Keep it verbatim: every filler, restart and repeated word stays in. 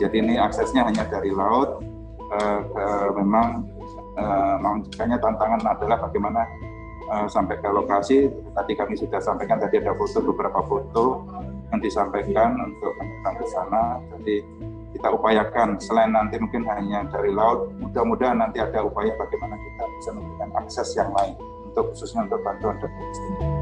jadi ini aksesnya hanya dari laut. Uh, ke, memang uh, makanya tantangan adalah bagaimana uh, sampai ke lokasi. Tadi kami sudah sampaikan, tadi ada foto, beberapa foto yang disampaikan untuk menyeberang ke sana. Jadi kita upayakan selain nanti mungkin hanya dari laut, mudah-mudahan nanti ada upaya bagaimana kita bisa memberikan akses yang lain untuk khususnya untuk bantuan dan logistik.